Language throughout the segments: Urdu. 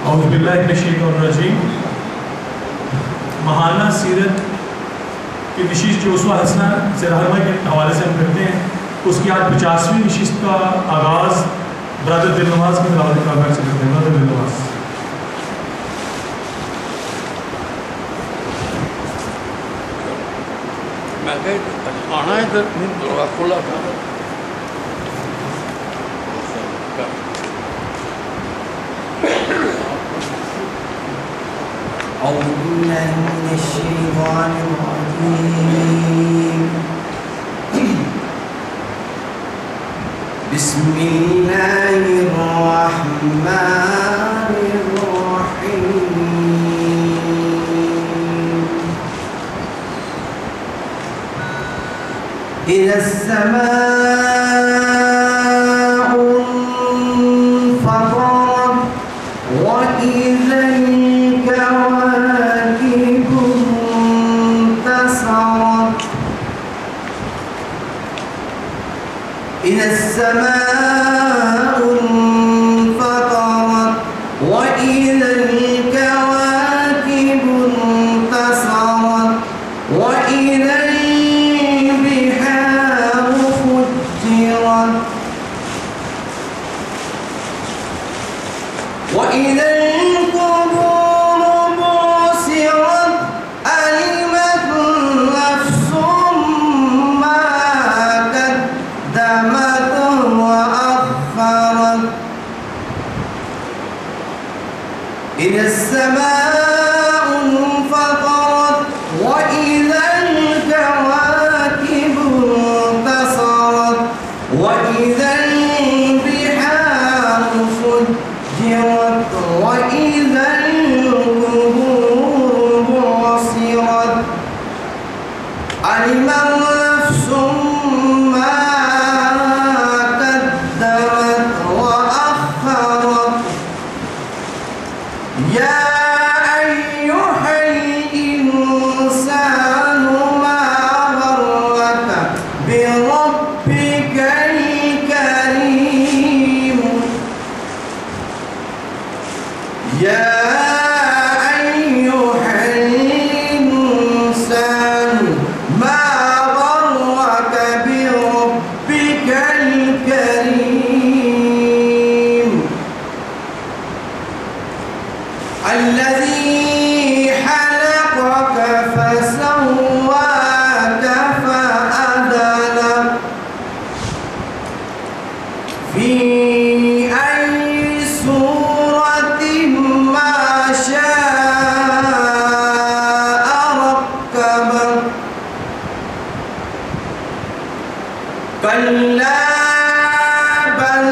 औज़ुबिल्लाहिमिनश्शैतानिर्रजीम। महाना सीरत की नशिस्त जो उसवा हसना ज़राहमा के हवाले से हम करते हैं, उसकी आज 50वीं नशिस्त का आगाज़ ब्रदर दिलनवाज की तिलावत से करते हैं। ब्रदर दिलनवाज। मैं आना है इधर दरवाज़ा खुला था। أعوذ بالله من الشيطان الرجيم. بسم الله الرحمن الرحيم. إذا السماء انفطرت وإذا الكواكب انتثرت. إذا السماء انفطرت وإذا الكواكب انتثرت وإذا البحار فجرت وإذا القبور بعثرت علمت نفس ما قدمت وأخرت. إذا السماء انفطرت وإذا الكواكب انتثرت وإذا البحار فجرت وإذا القبور بعثرت علمت نفس ما قدمت وأخرت. يا أيها الإنسان ما غرك بربك الكريم. يا أيها الإنسان ما غرك بربك الكريم الذي خلقك فسواك فعدلك في أي صورة ما شاء ركبك. كلا بل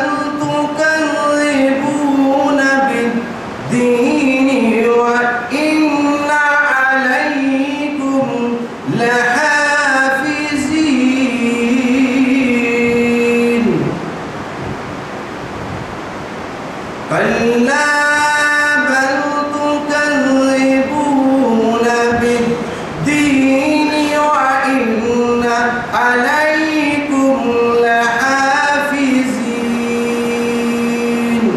تكذبون بالدين وإن عليكم لحافظين. كلا بل تكذبون بالدين وإن عليكم لحافظين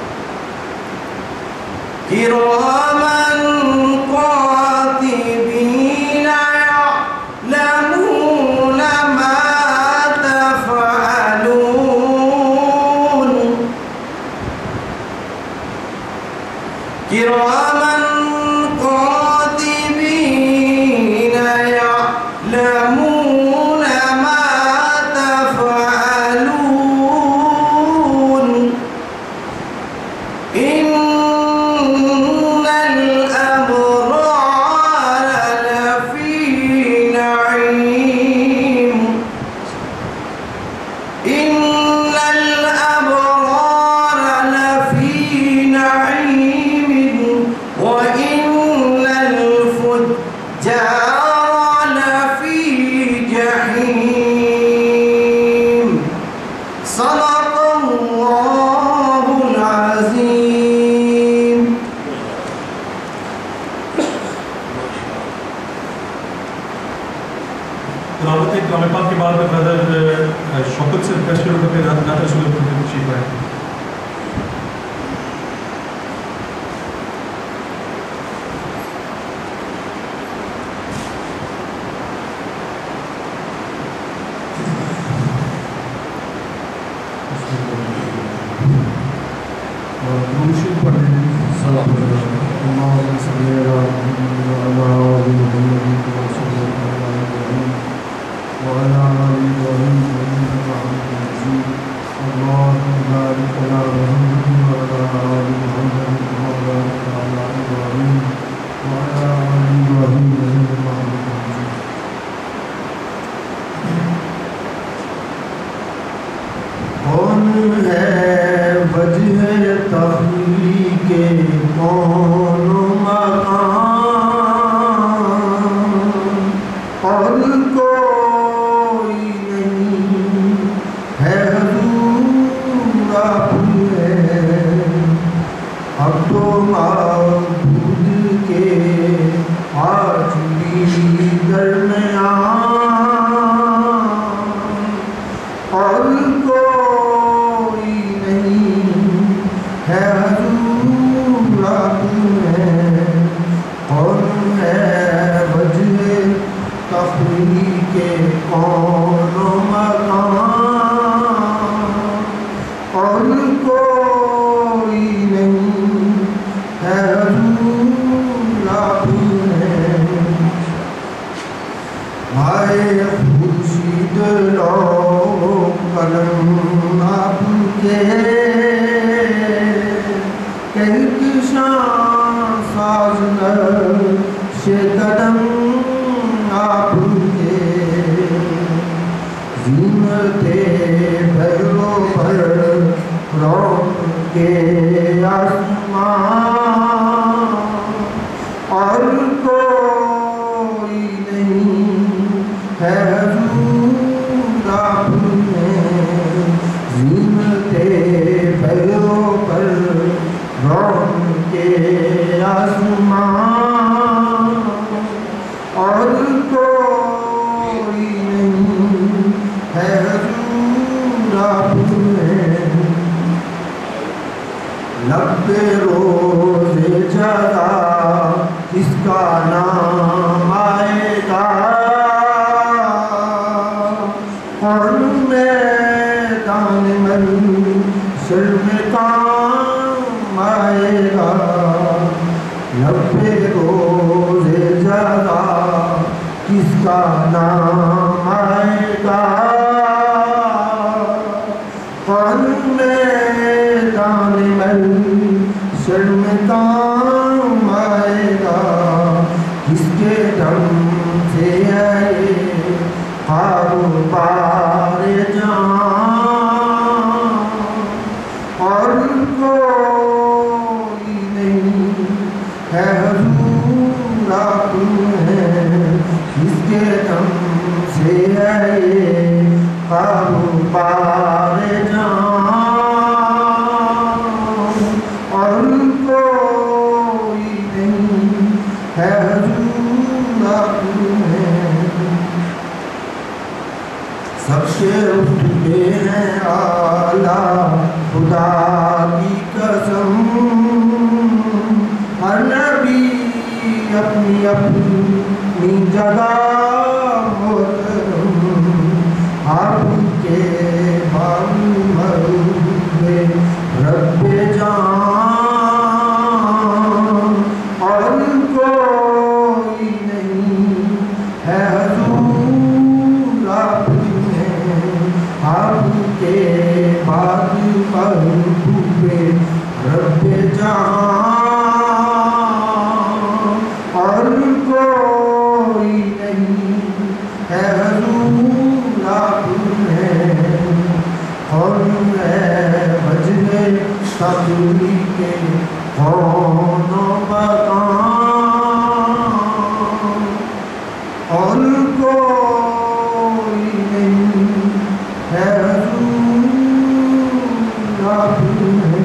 كراما كاتبين يعلمون ما تفعلون. كراما كاتبين يعلمون ما تفعلون. إن الأبرار لفي نعيم. إن الأبرار لفي نعيم وإن الفجار لفي جحيم. صدق الله العظيم. तिलावत कलाम पाक के बाद में ब्रदर शौकत से रिक्वेस्ट करूँगा कि नात रसूल पर तशरीफ लाएं। درود پڑھ لیں اللهم صل على محمد وعلى آل محمد كما صليت على إبراهيم وعلى آل إبراهيم إنك حميد مجيد اللهم بارك على محمد وعلى آل محمد كما باركت على إبراهيم وعلى آل إبراهيم إنك حميد مجيد. کون ہے وجہ تخلیق کون مکان اور کوئی نہیں ہے حضور آپ ہے اب تو معبود کے آج بھی درمیان اور کوئی نہیں ہے حضور آپ ہے کون ہے وجہ تخلیق کون مکان اور کوئی نہیں ہے حضور آپ ہے آئے خورشید لو قلم آپ کے کہکشاں ساز نقش قدم آپ کے زینت بھیرو پر روم کے آسمان اور کوئی نہیں ہے حضور آپ زینت بھیرو پر روم کے آسمان اور کوئی نہیں ہے حضور آپ لب روز جگہ کس کا نام آئے گا اور میدان محشر میں کام آئے گا لب روز جگہ کس کا نام آئے گا اور میدان محشر میں کام آئے گا کس کے دم سے آئے کاروبار جہاں اور کوئی نہیں ہے حضور آپ ہے کس کے دم سے آئے کاروبار جہاں اور کوئی نہیں ہے حضور آپ ہے سب سے اٹھتے ہیں اعلیٰ خدا کی قسم ہر نبی اپنی اپنی جگہ محترم آپ کے معلوم رب جان اور کوئی نہیں ہے حضور آپ کے بعد محبوب رب جہاں اور کوئی نہیں ہے حضور آپ ہے اور ہے وجہ تخلیق کون مکان اور کوئی نہیں ہے حضور آپ ہے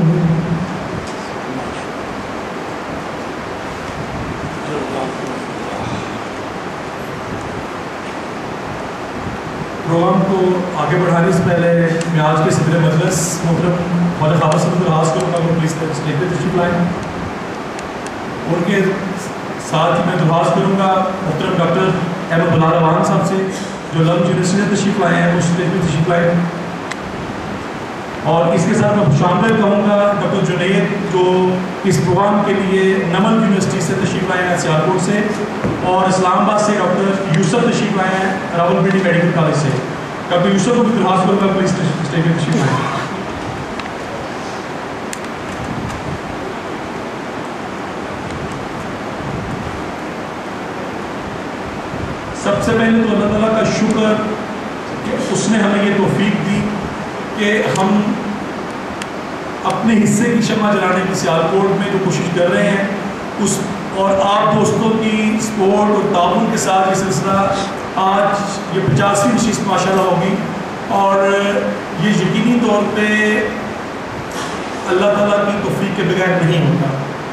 پروگرام کو آگے بڑھانے سے پہلے میں آج کے صدر مجلس محترم خواجہ خواص صاحب کو درخواست کروں گا وہ پلیز اسٹیج پہ تشریف لائیں. ان کے ساتھ میں درخواست کروں گا محترم ڈاکٹر احمد بلال اوان صاحب سے جو لمز یونیورسٹی سے تشریف لائے ہیں وہ اسٹیج پہ تشریف لائیں. اور اس کے ساتھ میں خوشامد کہوں گا ڈاکٹر جنید جو اس پروگرام کے لیے نمل یونیورسٹی سے تشریف لائے ہیں سیالکوٹ سے، اور اسلام آباد سے ڈاکٹر یوسف تشریف لائے ہیں راولپنڈی میڈیکل کالج سے. ڈاکٹر یوسف کو بھی درخواست کروں گا پلیز اسٹیج میں تشریف لائیں. سب سے پہلے تو اللہ تعالیٰ کا شکر کہ اس نے ہمیں یہ توفیق دی کہ ہم اپنے حصے کی شمع جلانے کی سیالکوٹ میں جو کوشش کر رہے ہیں اس، اور آپ دوستوں کی سپورٹ اور تعاون کے ساتھ یہ سلسلہ آج یہ 50ویں نشست ماشاءاللہ ہوگی، اور یہ یقینی طور پہ اللہ تعالیٰ کی توفیق کے بغیر نہیں ہوتا.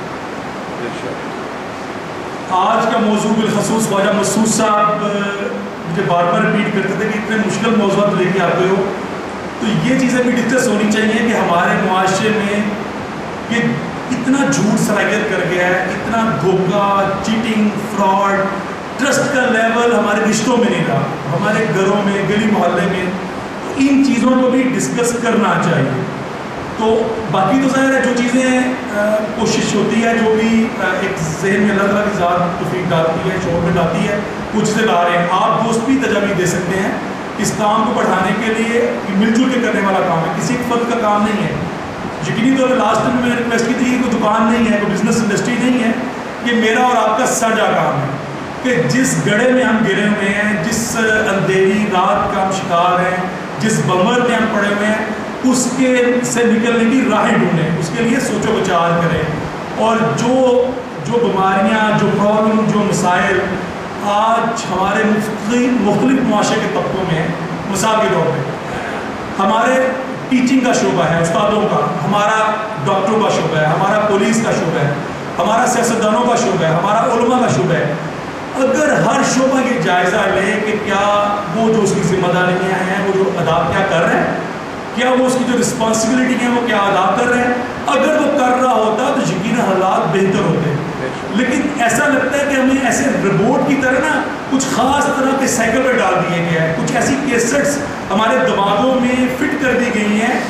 آج کا موضوع بالخصوص خواجہ مسعود صاحب مجھے بار بار ریپیٹ کرتے تھے کہ اتنے مشکل موضوعات لے کے آتے ہو، تو یہ چیزیں بھی ڈسکس ہونی چاہیے کہ ہمارے معاشرے میں یہ اتنا جھوٹ صلاحیت کر گیا ہے، اتنا دھوکہ، چیٹنگ، فراڈ، ٹرسٹ کا لیول ہمارے رشتوں میں نہیں رہا، ہمارے گھروں میں، گلی محلے میں. تو ان چیزوں کو بھی ڈسکس کرنا چاہیے. تو باقی تو ظاہر ہے جو چیزیں کوشش ہوتی ہے، جو بھی ایک ذہن میں اللہ تعالیٰ کی ذات توفیق ڈالتی ہے، شعور میں ڈالتی ہے، کچھ سے لا رہے ہیں. آپ دوست بھی تجاویز دے سکتے ہیں اس کام کو بڑھانے کے لیے. مل جل کے کرنے والا کام ہے، کسی ایک فرد کا کام نہیں ہے. یقینی طور پر لاسٹ میں نے ریکویسٹ کی تھی کہ کوئی دکان نہیں ہے، کوئی بزنس انڈسٹری نہیں ہے، یہ میرا اور آپ کا ساجھا کام ہے کہ جس گڑھے میں ہم گرے ہوئے ہیں، جس اندھیری رات کا ہم شکار ہیں، جس بمر میں ہم پڑے ہوئے ہیں، اس کے سے نکلنے کی راہیں ڈھونڈیں، اس کے لیے سوچ و بچار کریں. اور جو بیماریاں، جو پرابلم، جو مسائل آج ہمارے مختلف معاشرے کے طبقوں میں ہیں، مثال کے طور پہ ہمارے ٹیچنگ کا شعبہ ہے، استادوں کا، ہمارا ڈاکٹروں کا شعبہ ہے، ہمارا پولیس کا شعبہ ہے، ہمارا سیاستدانوں کا شعبہ ہے، ہمارا علماء کا شعبہ ہے. اگر ہر شعبہ یہ جائزہ لے کہ کیا وہ جو اس کی ذمہ داریاں ہیں وہ جو ادا کیا کر رہے ہیں، کیا وہ اس کی جو رسپانسبلٹی ہیں وہ کیا ادا کر رہے ہیں، اگر وہ کر رہا ہوتا تو یقیناً حالات بہتر ہوتے. لیکن ایسا لگتا ہے کہ ہمیں ایسے روبوٹ کی طرح نا کچھ خاص طرح کے سائیکل پہ ڈال دیے گیا ہے، کچھ ایسی کیسٹس ہمارے دماغوں میں فٹ کر دی گئی ہیں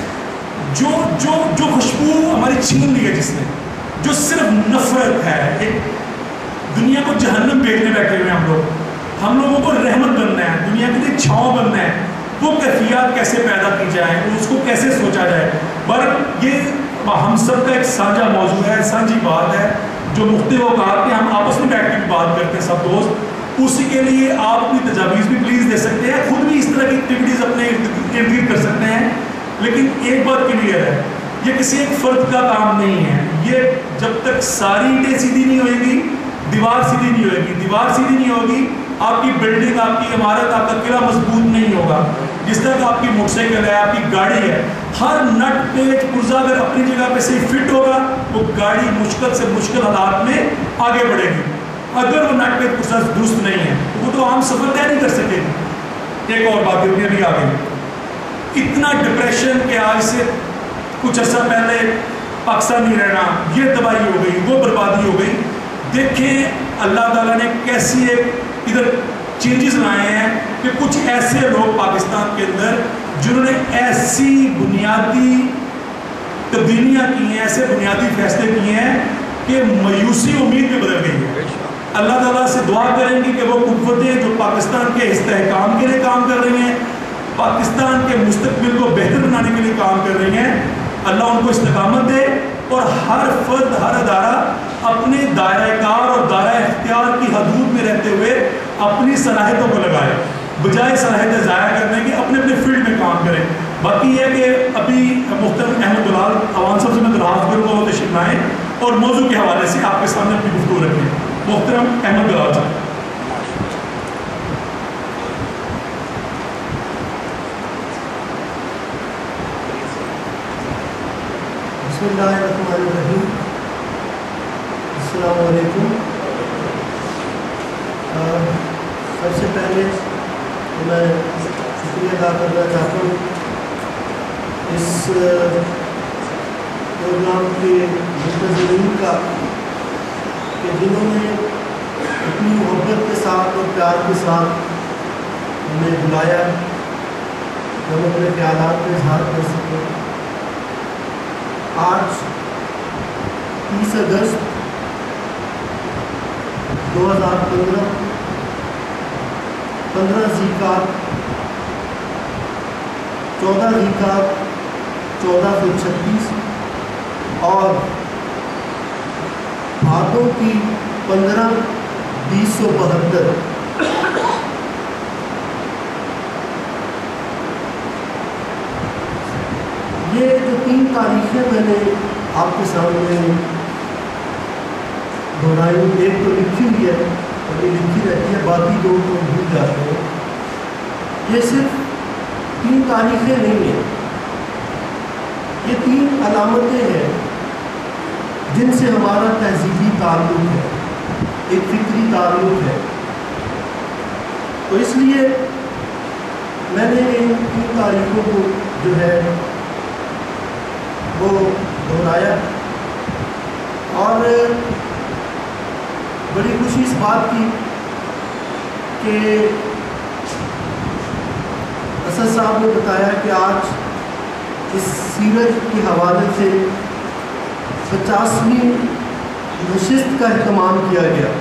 جو خوشبو ہماری چھین لی ہے، جس نے جو صرف نفرت ہے. ایک دنیا کو جہنم دیکھنے بیٹھے ہوئے ہم لوگوں کو رحمت بننا ہے، دنیا کے لیے چھاؤں بننا ہے. وہ کیفیات کیسے پیدا کی جائیں، اس کو کیسے سوچا جائے. پر یہ ہم سب کا ایک سانجھا موضوع ہے، سانجھی بات ہے جو مختلف اوقات میں ہم آپس میں بیٹھ کے بھی بات کرتے ہیں سب دوست. اسی کے لیے آپ اپنی تجاویز بھی پلیز دے سکتے ہیں، خود بھی اس طرح کی ایکٹیویٹیز اپنے ارد گرد کر سکتے ہیں. لیکن ایک بات کلیئر ہے، یہ کسی ایک فرد کا کام نہیں ہے. یہ جب تک ساری اینٹیں سیدھی نہیں ہوئے گی، دیوار سیدھی نہیں ہوئے گی. دیوار سیدھی نہیں ہوگی، آپ کی بلڈنگ، آپ کی عمارت، آپ کا قلعہ مضبوط نہیں ہوگا. جس طرح آپ کی موٹر سائیکل ہے، آپ کی گاڑی ہے، ہر نٹ پیچ پرزہ اگر اپنی جگہ پہ صحیح فٹ ہوگا وہ گاڑی مشکل سے مشکل حالات میں آگے بڑھے گی. اگر وہ نٹ پیچ پرزہ درست نہیں ہے تو وہ تو عام سفر طے نہیں کر سکے گی. ایک اور بات ہے بھی آگے، اتنا ڈپریشن کہ آج سے کچھ عرصہ پہلے پاکستان نہیں رہنا، یہ تباہی ہو گئی، وہ بربادی ہو گئی. دیکھیں اللہ تعالیٰ نے کیسی ایک ادھر چینجز لائے ہیں کہ کچھ ایسے لوگ پاکستان کے اندر جنہوں نے ایسی بنیادی تبدیلیاں کی ہیں، ایسے بنیادی فیصلے کیے ہیں کہ مایوسی امید میں بدل گئی ہے. اللہ تعالیٰ سے دعا کریں گے کہ وہ قوتیں جو پاکستان کے استحکام کے لیے کام کر رہی ہیں، پاکستان کے مستقبل کو بہتر بنانے کے لیے کام کر رہی ہیں، اللہ ان کو استقامت دے. اور ہر فرد، ہر ادارہ اپنے دائرہ کار اور دائرہ اختیار کی حدود میں رہتے ہوئے اپنی صلاحیتوں کو لگائے، بجائے صلاحیتیں ضائع کرنے کے اپنے اپنے فیلڈ میں کام کریں. باقی یہ ہے کہ ابھی محترم احمد بلال عوان صاحب سے میں درخواست کروں گا وہ تشریف لائیں اور موضوع کے حوالے سے آپ کے سامنے اپنی گفتگو رکھیں. محترم احمد بلال صاحب. بسم اللہ الرحمن الرحیم. السلام علیکم. سب سے پہلے میں شکریہ ادا کرنا چاہتا ہوں اس پروگرام کے منتظمین کا کہ جنہوں نے اپنی محبت کے ساتھ اور پیار کے ساتھ ہمیں بلایا کہ ہم اپنے خیالات کا اظہار کر سکیں. آج 30 اگست 2015 15 ذیقعدہ 14 ذیقعدہ 1436 اور بھادوں کی 15 2072۔ یہ جو 3 تاریخیں میں نے آپ کے سامنے دہرائی، ایک تو لکھی ہوئی ہے اور یہ لکھی رہتی ہے، باقی 2 تو بھول جاتے ہیں۔ یہ صرف 3 تاریخیں نہیں ہیں، یہ 3 علامتیں ہیں جن سے ہمارا تہذیبی تعلق ہے، ایک فکری تعلق ہے۔ تو اس لیے میں نے ان 3 تاریخوں کو جو ہے وہ دہرایا، اور بڑی خوشی اس بات کی کہ اسد صاحب نے بتایا کہ آج اس سیرت کے حوالے سے 50ویں نشست کا اہتمام کیا گیا،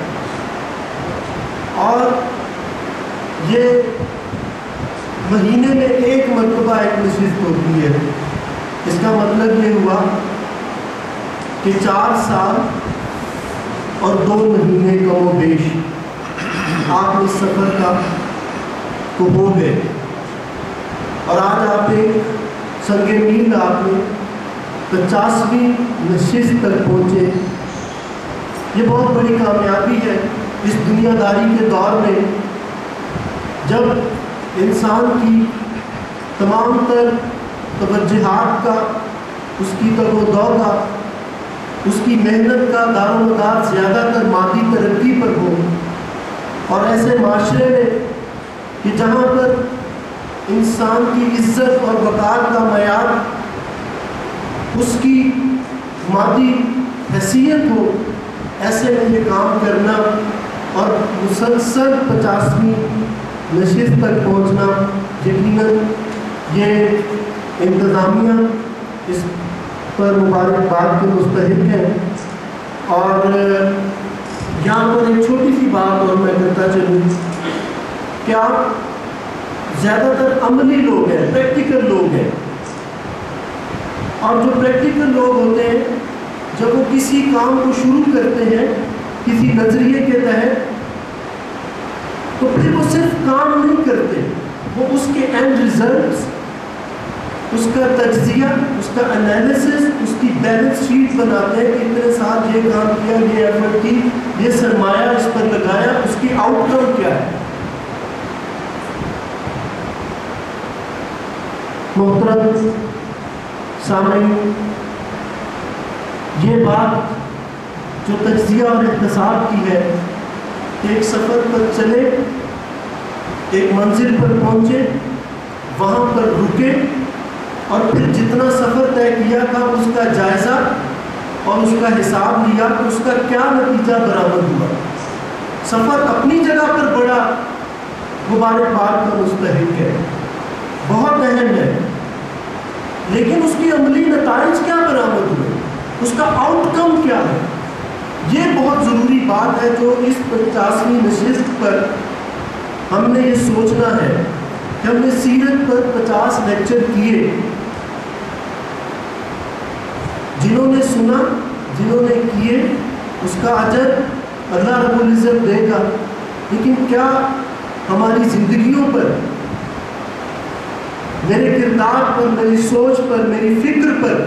اور یہ مہینے میں 1 مرتبہ ایک نشست ہوتی ہے۔ اس کا مطلب یہ ہوا کہ 4 سال اور 2 مہینے کم و بیش آپ اس سفر کا تو ہو گئے، اور آج آپ ایک سنگ میل آپ نے 50ویں نشست تک پہنچے۔ یہ بہت بڑی کامیابی ہے اس دنیا داری کے دور میں، جب انسان کی تمام تر توجہات کا، اس کی تگ و دو کا، اس کی محنت کا دار و مدار زیادہ تر مادی ترقی پر ہو، اور ایسے معاشرے میں کہ جہاں پر انسان کی عزت اور وقار کا معیار اس کی مادی حیثیت ہو، ایسے میں یہ کام کرنا اور مسلسل 50ویں نشست تک پہنچنا، یقیناً یہ انتظامیہ اس پر مبارکباد کے مستحق ہیں۔ اور یہاں پر ایک چھوٹی سی بات اور میں کرتا چلوں کہ آپ زیادہ تر عملی لوگ ہیں، پریکٹیکل لوگ ہیں، اور جو پریکٹیکل لوگ ہوتے ہیں جب وہ کسی کام کو شروع کرتے ہیں کسی نظریے کے تحت، تو پھر وہ صرف کام نہیں کرتے، وہ اس کے اینڈ ریزلٹس، اس کا تجزیہ، اس کا انالیسس، اس کی بیلنس شیٹ بناتے ہیں کہ اتنے سال یہ کام کیا، یہ ایفرٹ کی، یہ سرمایہ اس پر لگایا، اس کی آؤٹ کم کیا ہے۔ محترم سامعین، یہ بات جو تجزیہ اور احتساب کی ہے کہ ایک سفر پر چلے، ایک منزل پر پہنچے، وہاں پر رکے، اور پھر جتنا سفر طے کیا تھا اس کا جائزہ اور اس کا حساب لیا تو اس کا کیا نتیجہ برآمد ہوا۔ سفر اپنی جگہ پر بڑا مبارکباد کا مستحق ہے، بہت اہم ہے، لیکن اس کی عملی نتائج کیا برآمد ہوئے، اس کا آؤٹ کم کیا ہے، یہ بہت ضروری بات ہے جو اس 50ویں نشست پر ہم نے یہ سوچنا ہے کہ ہم نے سیرت پر 50 لیکچر کیے، جنہوں نے سنا، جنہوں نے کیے، اس کا اجر اللہ رب العزت دے گا، لیکن کیا ہماری زندگیوں پر، میرے کردار پر، میری سوچ پر، میری فکر پر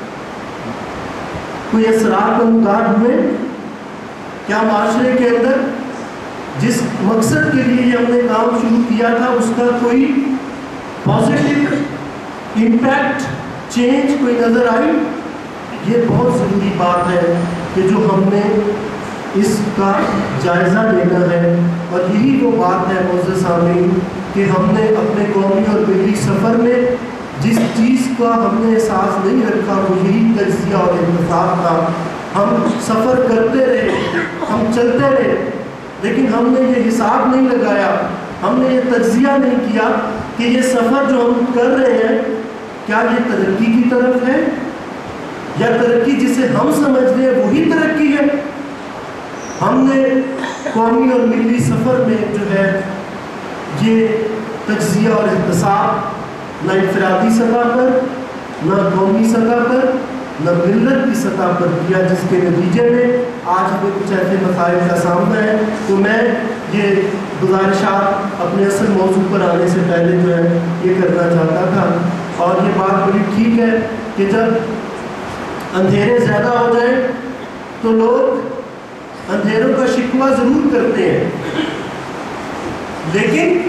کوئی اثرات نمودار ہوئے؟ کیا معاشرے کے اندر جس مقصد کے لیے ہم نے کام شروع کیا تھا اس کا کوئی پازیٹیو امپیکٹ، چینج کوئی نظر آئی؟ یہ بہت ضروری بات ہے کہ جو ہم نے اس کا جائزہ لینا ہے، اور یہی وہ بات ہے معزز سامعین کہ ہم نے اپنے قومی اور ملی سفر میں جس چیز کا ہم نے احساس نہیں رکھا وہ یہی تجزیہ اور انتخاب تھا۔ ہم سفر کرتے رہے، ہم چلتے رہے، لیکن ہم نے یہ حساب نہیں لگایا، ہم نے یہ تجزیہ نہیں کیا کہ یہ سفر جو ہم کر رہے ہیں کیا یہ ترقی کی طرف ہے یا ترقی جسے ہم سمجھ رہے ہیں وہی ترقی ہے؟ ہم نے قومی اور ملی سفر میں جو ہے یہ تجزیہ اور احتساب نہ انفرادی سطح پر، نہ قومی سطح پر، نہ ملت کی سطح پر کیا، جس کے نتیجے میں آج ہمیں کچھ ایسے مسائل کا سامنا ہے۔ تو میں یہ گزارشات اپنے اصل موضوع پر آنے سے پہلے جو ہے یہ کرنا چاہتا تھا۔ اور یہ بات بڑی ٹھیک ہے کہ جب اندھیرے زیادہ ہو جائیں تو لوگ اندھیروں کا شکوہ ضرور کرتے ہیں، لیکن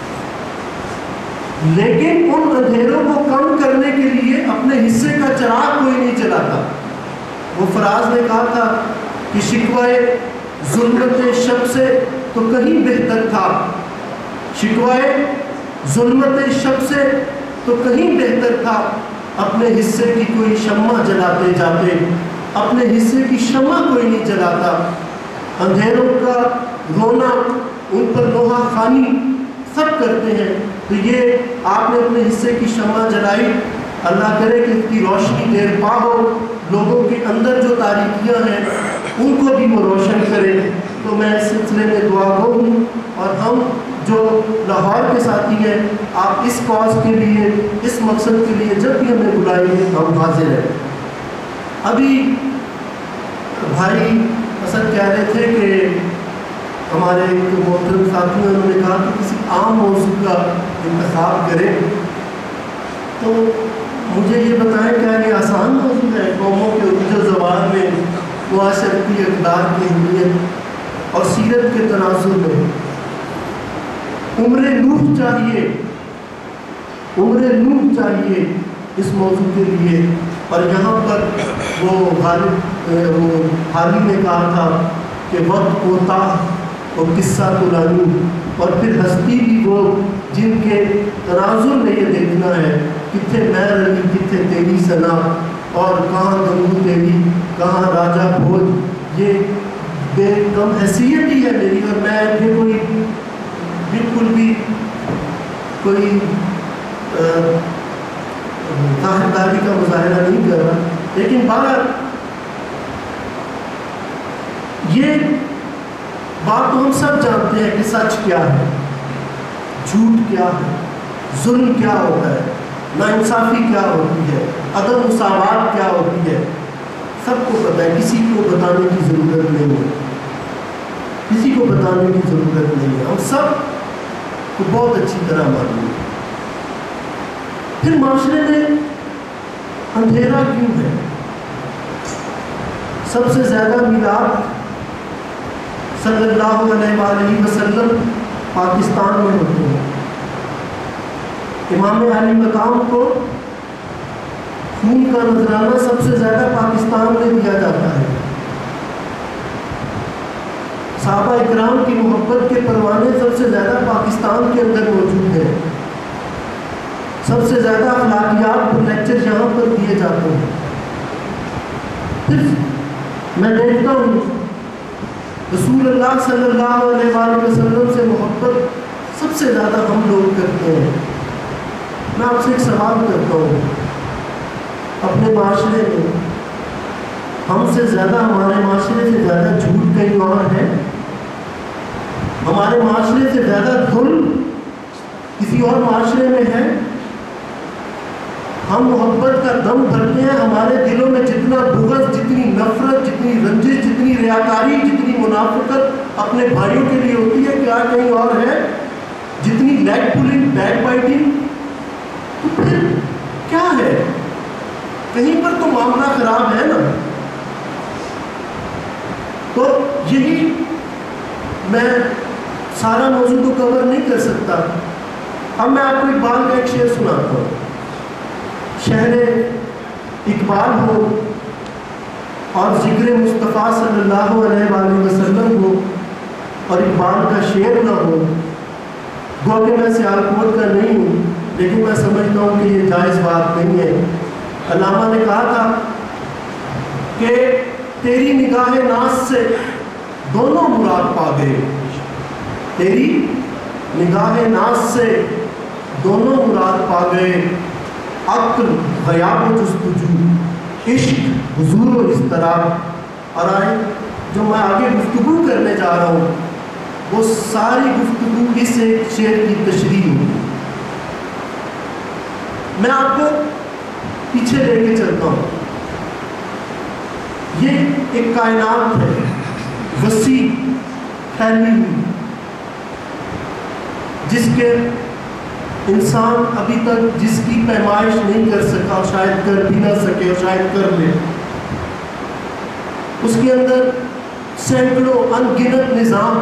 ان اندھیروں کو کم کرنے کے لیے اپنے حصے کا چراغ کوئی نہیں جلاتا۔ وہ فراز نے کہا تھا کہ شکوہ ظلمت شب سے تو کہیں بہتر تھا، شکوہ ظلمت شب سے تو کہیں بہتر تھا، اپنے حصے کی کوئی شمع جلاتے جاتے، اپنے حصے کی شمع کوئی نہیں جلاتا۔ اندھیروں کا رونا، ان پر نوحہ خوانی سب کرتے ہیں، تو یہ آپ نے اپنے حصے کی شمع جلائی، اللہ کرے کہ اس کی روشنی دیر پا ہو، لوگوں کے اندر جو تاریکیاں ہیں ان کو بھی وہ روشن کرے۔ تو میں اس سلسلے میں دعا گو ہوں، اور ہم جو لاہور کے ساتھی ہیں، آپ اس کاز کے لیے، اس مقصد کے لیے جب بھی ہمیں بلائیں گے ہم حاضر ہیں۔ ابھی بھائی اسد کہہ رہے تھے کہ ہمارے محترم ساتھی ہیں، انہوں نے کہا کہ کسی عام موضوع کا انتخاب کریں، تو مجھے یہ بتائیں کیا یہ آسان موضوع ہے؟ قوموں کے اردو زبان میں معاشرتی اقدار کی اہمیت اور سیرت کے تناظر میں عمر نوح چاہیے اس موضوع کے لیے۔ اور یہاں پر وہ حالی نے کہا تھا کہ وقت کوتاہ اور قصہ طولانی، اور پھر ہستی بھی وہ جن کے تناظر میں یہ دیکھنا ہے، کتنے میر علی کتنے تیری ثنا، اور کہاں گنگو تیری کہاں راجہ بھوج، یہ بے کم حیثیت ہی ہے میری، اور میں یہ کوئی بالکل بھی کوئی ظاہرداری کا مظاہرہ نہیں کر رہا، لیکن بہرحال یہ بات تو ہم سب جانتے ہیں کہ سچ کیا ہے، جھوٹ کیا ہے، ظلم کیا ہوتا ہے، ناانصافی کیا ہوتی ہے، عدم مساوات کیا ہوتی ہے، سب کو پتہ ہے، کسی کو بتانے کی ضرورت نہیں ہے، کسی کو بتانے کی ضرورت نہیں ہے، ہم سب کو بہت اچھی طرح معلوم ہے۔ پھر معاشرے میں اندھیرا کیوں ہے؟ سب سے زیادہ میلاد صلی اللہ علیہ وآلہ وسلم پاکستان میں ہوتے ہیں۔ امام علی مقام کو خون کا نذرانہ سب سے زیادہ پاکستان میں دیا جاتا ہے۔ صحابہ اکرام کی محبت کے پروانے سب سے زیادہ پاکستان کے اندر موجود ہیں۔ سب سے زیادہ اخلاقیات پر لیکچر یہاں پر دیے جاتے ہیں۔ پھر میں دیکھتا ہوں رسول اللہ صلی اللہ علیہ وآلہ وسلم سے محبت سب سے زیادہ ہم لوگ کرتے ہیں۔ میں آپ سے ایک سوال کرتا ہوں، اپنے معاشرے میں ہم سے زیادہ، ہمارے معاشرے سے زیادہ جھوٹ کہیں اور ہے؟ ہمارے معاشرے سے زیادہ ظلم کسی اور معاشرے میں ہے؟ ہم محبت کا دم بھرتے ہیں، ہمارے دلوں میں جتنا بغض، جتنی نفرت، جتنی رنجش، جتنی ریاکاری، جتنی منافقت اپنے بھائیوں کے لیے ہوتی ہے، کیا کہیں اور ہے؟ جتنی لیگ پولنگ، بیک بائٹنگ، تو پھر کیا ہے؟ کہیں پر تو معاملہ خراب ہے نا۔ تو یہی، میں سارا موضوع تو کور نہیں کر سکتا، اب میں آپ کو اقبال کا ایک شعر سناتا ہوں۔ شہر اقبال ہو اور ذکر مصطفیٰ صلی اللہ علیہ وآلہ وسلم ہو اور اقبال کا شعر نہ ہو، گو کہ میں سیالکوٹ کا نہیں ہوں، لیکن میں سمجھتا ہوں کہ یہ جائز بات نہیں ہے۔ علامہ نے کہا تھا کہ تیری نگاہ ناز سے دونوں مراد پا گئے، تیری نگاہ ناز سے دونوں مراد پا گئے، عقل غیاب و جستجو عشق، حضور و اضطراب. اور آئے جو میں آگے گفتگو کرنے جا رہا ہوں وہ ساری گفتگو اس ایک شعر کی تشریح ہوگی. میں آپ کو پیچھے لے کے چلتا ہوں. یہ ایک کائنات ہے وسیع پھیلی ہوئی، جس کے انسان ابھی تک جس کی پیمائش نہیں کر سکا، شاید کر بھی نہ سکے اور شاید کر لے. اس کے اندر سینکڑوں ان گنت نظام،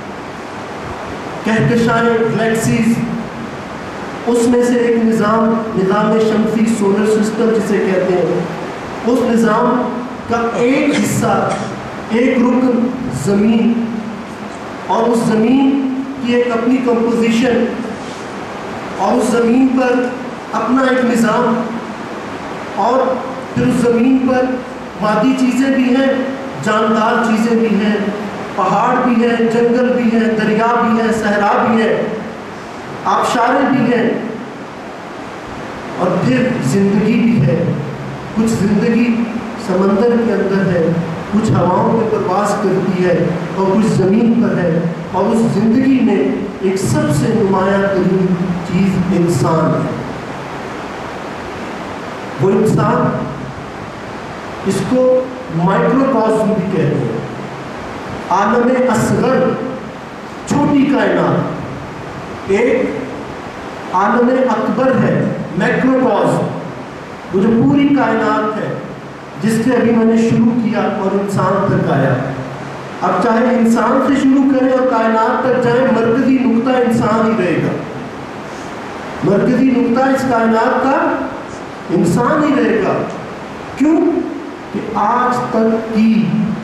کہکشائیں، گلیکسیز. اس میں سے ایک نظام شمسی، سولر سسٹم جسے کہتے ہیں، اس نظام کا ایک حصہ، ایک رکن زمین، اور اس زمین کی ایک اپنی کمپوزیشن، اور اس زمین پر اپنا ایک نظام. اور پھر اس زمین پر مادی چیزیں بھی ہیں، جاندار چیزیں بھی ہیں، پہاڑ بھی ہیں، جنگل بھی ہیں، دریا بھی ہیں، صحرا بھی ہے، آبشاریں بھی ہیں، اور پھر زندگی بھی ہے. کچھ زندگی سمندر کے اندر ہے، کچھ ہواؤں پہ پرواز کرتی ہے، اور کچھ زمین پر ہے. اور اس زندگی میں ایک سب سے نمایاں ترین چیز انسان ہے. وہ انسان، اس کو مائکروکاسم بھی کہتے ہیں، عالم اصغر، چھوٹی کائنات. ایک عالم اکبر ہے میکروکاسم، وہ جو پوری کائنات ہے، جس سے ابھی میں نے شروع کیا اور انسان تک آیا. اب چاہے انسان سے شروع کریں اور کائنات تک جائیں، مرکزی نقطہ انسان ہی رہے گا. مرکزی نقطہ اس کائنات کا انسان ہی رہے گا. کیوں کہ آج تک کی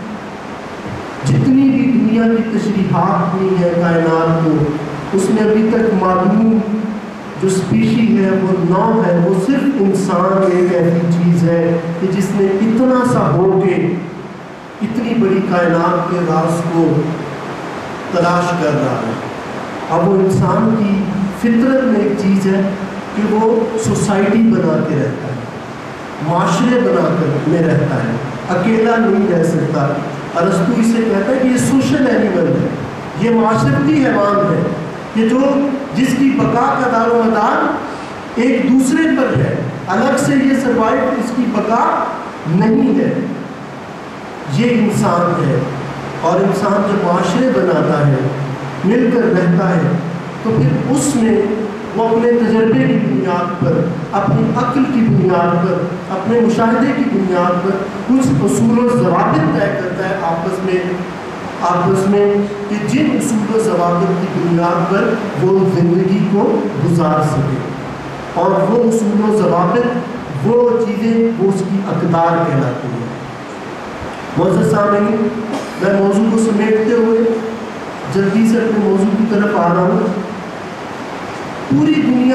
جتنی بھی دنیا کی تشریحات ہوئی ہے کائنات کو، اس میں ابھی تک معلوم جو اسپیشی ہے، وہ نوع ہے، وہ صرف انسان ایک ایسی چیز ہے کہ جس نے اتنا سا ہو کے اتنی بڑی کائنات کے راز کو تلاش کر رہا ہے. اب وہ انسان کی فطرت میں ایک چیز ہے کہ وہ سوسائٹی بنا کے رہتا ہے، معاشرے بنا کر میں رہتا ہے، اکیلا نہیں رہ سکتا. ارسطو اسے کہتا ہے کہ یہ سوشل اینیمل ہے، یہ معاشرتی حیوان ہے، کہ جس کی بقا کا دار و مدار ایک دوسرے پر ہے، الگ سے یہ سروائیو اس کی بقا نہیں ہے. یہ انسان ہے. اور انسان جب معاشرے بناتا ہے، مل کر رہتا ہے، تو پھر اس میں وہ اپنے تجربے کی بنیاد پر، اپنی عقل کی بنیاد پر، اپنے مشاہدے کی بنیاد پر کچھ اصول و ضوابط طے کرتا ہے آپس میں کہ جن اصول و ضوابط کی بنیاد پر وہ زندگی کو گزار سکے. اور وہ اصول و ضوابط، وہ چیزیں، وہ اس کی اقدار کہلاتی ہیں. معزز سامعین، میں موضوع کو سمیٹتے ہوئے جلدی سے اپنے موضوع کی طرف آ رہا ہوں. پوری دنیا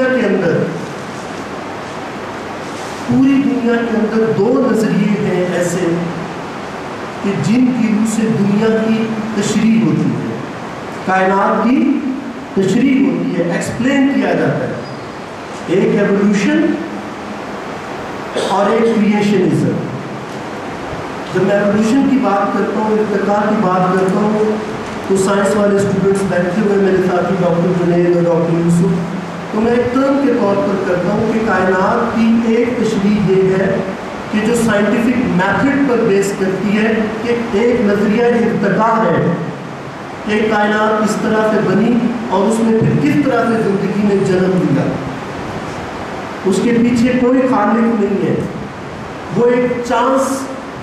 کے اندر دو نظریے ہیں ایسے کہ جن کی روح سے دنیا کی تشریح ہوتی ہے، کائنات کی تشریح ہوتی ہے، ایکسپلین کیا جاتا ہے. ایک ایوولوشن اور ایک کریشنزم. جب میں ایوولوشن کی بات کرتا ہوں، ارتقاء کی بات کرتا ہوں، تو سائنس والے اسٹوڈنٹس بیٹھے ہوئے میرے ساتھی ڈاکٹر جنید اور ڈاکٹر یوسف، تو میں ایک ٹرم کے طور پر کرتا ہوں کہ کائنات کی ایک تشریح یہ ہے کہ جو سائنٹیفک میتھڈ پر بیس کرتی ہے کہ ایک نظریہ ارتقاء ہے کہ کائنات اس طرح سے بنی اور اس میں پھر کس طرح سے زندگی نے جنم لیا. اس کے پیچھے کوئی خالق نہیں ہے، وہ ایک چانس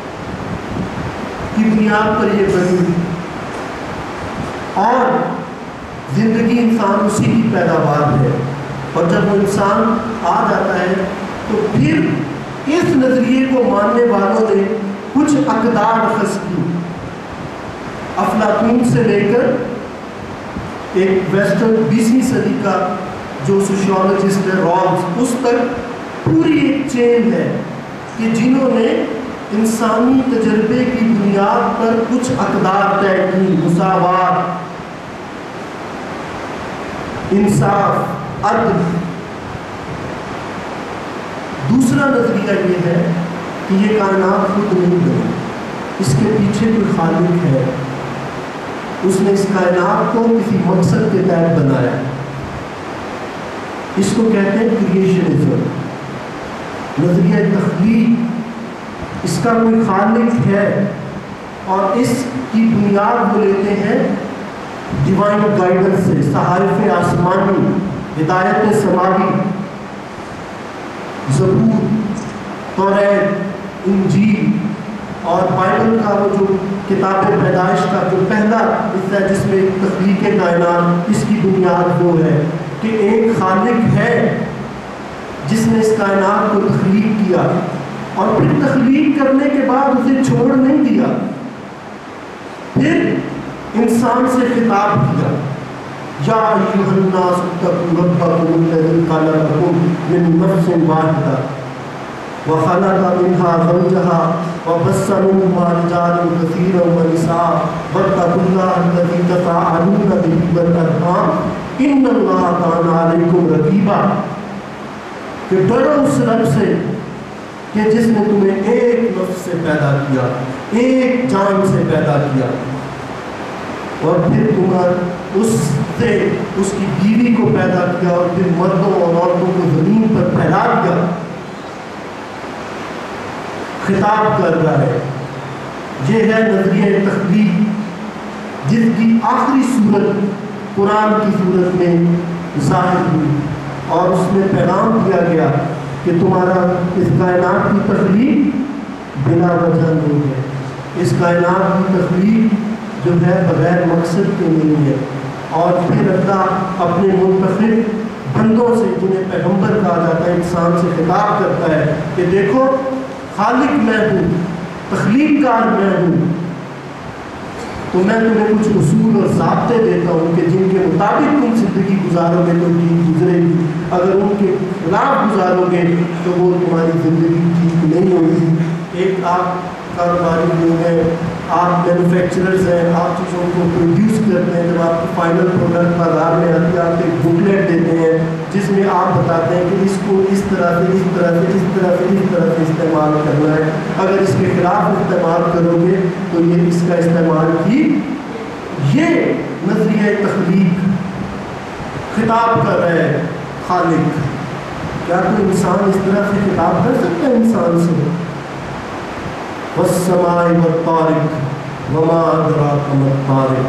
کی بنیاد پر یہ بنی، اور زندگی انسان اسی کی پیداوار ہے. اور جب وہ انسان آ جاتا ہے تو پھر اس نظریے کو ماننے والوں نے کچھ اقدار اخذ کی. افلاطون سے لے کر ایک ویسٹرن 20ویں صدی کا جو سوشیولوجسٹ ہے رالز، اس تک پوری ایک چین ہے کہ جنہوں نے انسانی تجربے کی بنیاد پر کچھ اقدار طے کی: مساوات، انصاف، عدل. دوسرا نظریہ یہ ہے کہ یہ کائنات خود نہیں بنی، اس کے پیچھے کوئی خالق ہے، اس نے اس کائنات کو کسی مقصد کے تحت بنایا۔ اس کو کہتے ہیں کریشنزم، نظریہ تخلیق۔ اس کا کوئی خالق ہے اور اس کی بنیاد وہ لیتے ہیں ڈیوائن گائیڈنس سے، صحائف آسمانی، ہدایت سماوی، زبور، توریت، انجیل اور بائبل کا وہ جو کتاب پیدائش کا جو پہلا حصہ ہے جس میں تخلیق کائنات، اس کی بنیاد وہ ہے کہ ایک خالق ہے جس نے اس کائنات کو تخلیق کیا اور پھر تخلیق کرنے کے بعد اسے چھوڑ نہیں دیا، پھر انسان سے خطاب کیا، یا ایھا الناس اتقوا ربکم الذی خلقکم من نفس واحدہ وخلق منها زوجها وبث منهما رجالا كثيرا ونساء واتقوا الله الذي تساءلون به والارحام ان اللہ کان علیکم رقیبا، کہ ڈرو اس رب سے کہ جس نے تمہیں ایک نفس سے پیدا کیا، ایک جان سے پیدا کیا، اور پھر تمہیں اس سے اس کی بیوی کو پیدا کیا اور پھر مردوں اور عورتوں کو زمین پر پھیلا دیا۔ خطاب کر رہا ہے، یہ ہے نظریہ تخلیق جس کی آخری صورت قرآن کی صورت میں ظاہر ہوئی، اور اس میں پیغام دیا گیا کہ تمہارا اس کائنات کی تخلیق بلا وجہ نہیں ہے، اس کائنات کی تخلیق جو ہے بغیر مقصد کے نہیں ہے۔ اور پھر اللہ اپنے منتخب بندوں سے جنہیں پیغمبر کہا جاتا ہے انسان سے خطاب کرتا ہے کہ دیکھو خالق میں ہوں، تخلیق کار میں ہوں، تو میں تمہیں کچھ اصول اور ضابطے دیتا ہوں کہ جن کے مطابق تم زندگی گزارو گے تو ٹھیک گزرے گی، اگر ان کے خلاف گزارو گے تو وہ تمہاری زندگی ٹھیک نہیں ہوگی۔ ایک آپ کاروباری لوگ ہیں، آپ مینوفیکچررز ہیں، آپ چیزوں کو پروڈیوس کرتے ہیں، جب آپ کی فائنل پروڈکٹ بازار میں آتی ہے آپ ایک بکلیٹ دیتے ہیں جس میں آپ بتاتے ہیں کہ اس کو اس طرح سے اس طرح سے اس طرح سے اس طرح سے استعمال کرنا ہے، اگر اس کے خلاف استعمال کرو گے تو یہ اس کا استعمال کی۔ یہ نظریہ تخلیق خطاب کر رہے ہیں خالق۔ کیا کوئی انسان اس طرح سے خطاب کر سکتا ہے انسان سے؟ والسماء والطارق وما ادراک ما الطارق،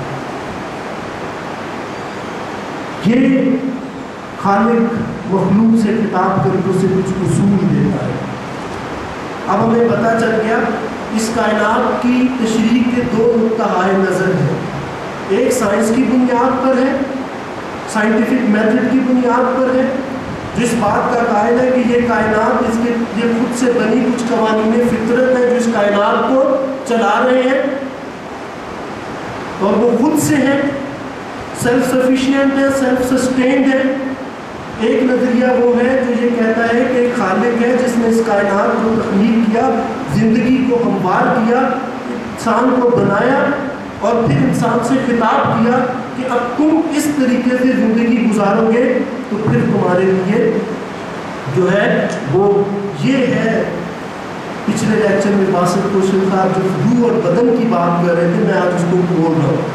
یہ خالق مخلوق سے خطاب کر کے اسے کچھ اصول دیتا ہے۔ اب ہمیں پتہ چل گیا اس کائنات کی تشریح کے دو نقطۂ نظر ہیں، ایک سائنس کی بنیاد پر ہے، سائنٹیفک میتھڈ کی بنیاد پر ہے، جس بات کا قائل ہے کہ یہ کائنات اس کے یہ خود سے بنی کچھ قوانین فطرت ہے جو اس کائنات کو چلا رہے ہیں اور وہ خود سے ہیں، سیلف سفیشینٹ ہے، سیلف سسٹینڈ ہے۔ ایک نظریہ وہ ہے جو یہ کہتا ہے کہ ایک خالق ہے جس نے اس کائنات کو تخلیق کیا، زندگی کو ہموار کیا، انسان کو بنایا اور پھر انسان سے خطاب کیا کہ اب تم اس طریقے سے زندگی گزارو گے تو پھر تمہارے لیے جو ہے وہ یہ ہے۔ پچھلے لیکچر میں باسط کوشل صاحب جو روح اور بدن کی بات کر رہے تھے، میں آج اس کو بول رہا ہوں۔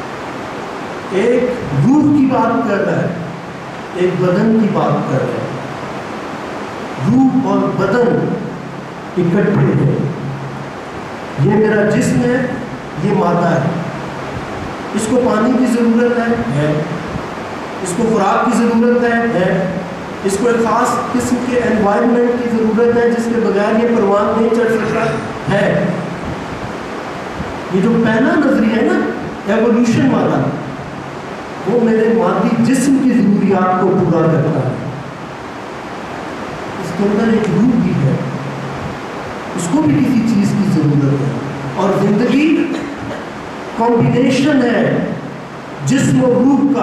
ایک روح کی بات کر رہا ہے، ایک بدن کی بات کر رہا ہے۔ روح اور بدن اکٹھے ہیں، یہ میرا جسم ہے، یہ مادہ ہے، اس کو پانی کی ضرورت ہے، اس کو خوراک کی ضرورت ہے، اس کو ایک خاص قسم کے انوائرمنٹ کی ضرورت ہے جس کے بغیر یہ پروان نہیں چڑھ سکتا ہے۔ یہ جو پہلا نظریہ ہے نا ایوولوشن والا، وہ میرے مادی جسم کی ضروریات کو پورا کرتا ہے۔ اس کے اندر ایک روح بھی ہے، اس کو بھی کسی چیز کی ضرورت ہے، اور زندگی کمبینیشن ہے جسم و روح کا۔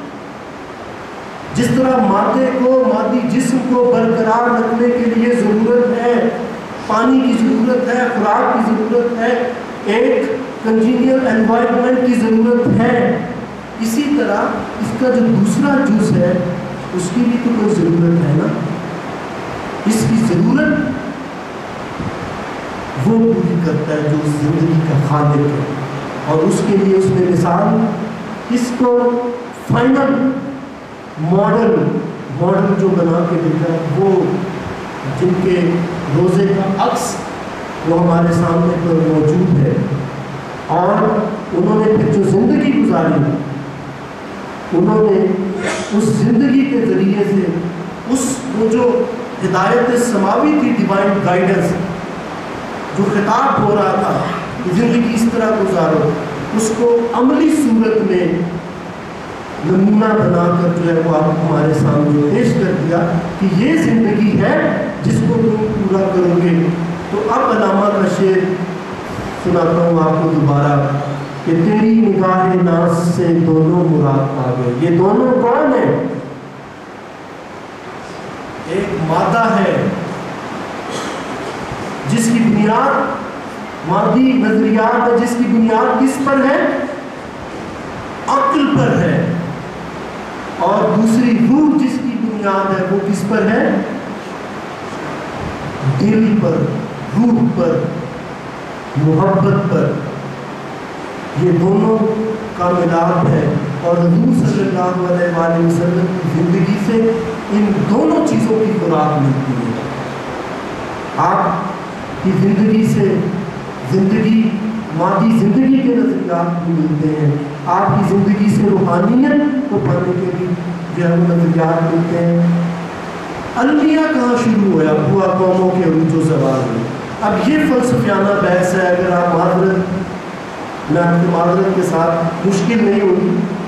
جس طرح مادے کو، مادی جسم کو برقرار رکھنے کے لیے ضرورت ہے، پانی کی ضرورت ہے، خوراک کی ضرورت ہے، ایک کنجینیل انوائرمنٹ کی ضرورت ہے، اسی طرح اس کا جو دوسرا جز ہے اس کی بھی تو کوئی ضرورت ہے نا۔ اس کی ضرورت وہ پوری کرتا ہے جو اس زندگی کا خالق ہے، اور اس کے لیے اس نے مثال اس کو فائنل ماڈل جو بنا کے دیکھا، وہ جن کے روزے کا عکس وہ ہمارے سامنے پر موجود ہے، اور انہوں نے پھر جو زندگی گزاری، انہوں نے اس زندگی کے ذریعے سے وہ جو ہدایت سماوی تھی، ڈیوائن گائیڈنس جو خطاب ہو رہا تھا کہ زندگی اس طرح گزارو، اس کو عملی صورت میں نمونہ بنا کر جو ہے وہ آپ ہمارے سامنے پیش کر دیا کہ یہ زندگی ہے جس کو تم پورا کرو گے۔ تو اب علامہ کا شعر سناتا ہوں آپ کو دوبارہ کہ تیری نگاہ ناز سے دونوں مراد آ گئے۔ یہ دونوں کون ہیں؟ ایک مادہ ہے جس کی بنیاد مادی نظریات ہے، جس کی بنیاد کس پر ہے؟ عقل پر ہے، اور دوسری روح جس کی بنیاد ہے وہ کس پر ہے؟ دل پر، روح پر، محبت پر۔ یہ دونوں کا ملاپ ہے، اور حضور صلی اللہ علیہ وآلہ وسلم کی زندگی سے ان دونوں چیزوں کی خوراک ملتی ہے۔ آپ کی زندگی سے مادی زندگی کے نظریات بھی ملتے ہیں، آپ کی زندگی سے روحانیت کو پانے کے بھی جو ہے وہ نظریات ملتے ہیں۔ المیہ کہاں شروع ہوا قوموں کے عروج و زوال میں۔ اب یہ فلسفیانہ بحث ہے، اگر آپ میں آپ کی معذرت کے ساتھ مشکل نہیں ہوگی۔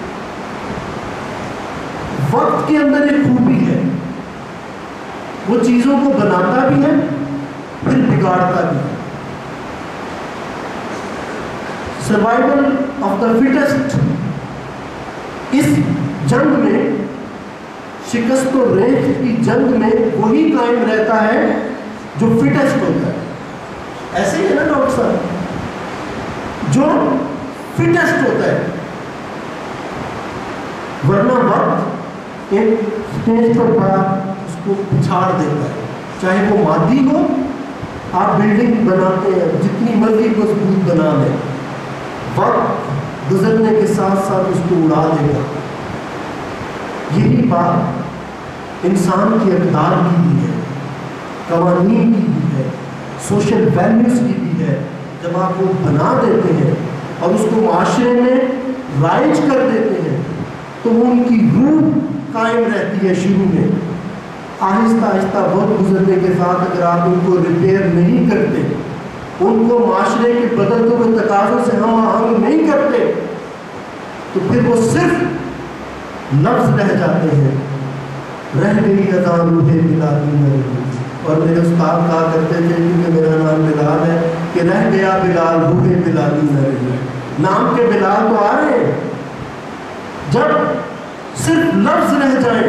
وقت کے اندر ایک خوبی ہے، وہ چیزوں کو بناتا بھی ہے پھر بگاڑتا بھی ہے۔ سروائیول آف دا فٹسٹ، اس جنگ میں، شکست و ریت کی جنگ میں وہی قائم رہتا ہے جو فٹسٹ ہوتا ہے۔ ایسے ہی ہے نا ڈاکٹر صاحب، جو فٹسٹ ہوتا ہے، ورنہ وقت ایک سٹیج پر پڑا اس کو پچھاڑ دیتا ہے، چاہے وہ مادی ہو، آپ بلڈنگ بناتے ہیں جتنی مرضی مضبوط بنا لیں، وقت گزرنے کے ساتھ ساتھ اس کو اڑا دے گا۔ یہی بات انسان کی اقدار کی بھی ہے، قوانین کی بھی ہے، سوشل ویلیوز کی بھی ہے۔ جب آپ وہ بنا دیتے ہیں اور اس کو معاشرے میں رائج کر دیتے ہیں تو وہ ان کی روح قائم رہتی ہے شروع میں، آہستہ آہستہ وقت گزرنے کے ساتھ اگر آپ ان کو ریپیئر نہیں کرتے، ان کو معاشرے کے بدلتے ہوئے تقاضوں سے ہم آہنگ نہیں کرتے، تو پھر وہ صرف لفظ رہ جاتے ہیں، رہ گئی اذان روح بلادی نہ رہی۔ اور میرے استاد کہا کرتے تھے، کیونکہ میرا نام بلال ہے، کہ رہ گیا بلال روح بلادی نہ رہی۔ نام کے بلال تو آ رہے ہیں، جب صرف لفظ رہ جائیں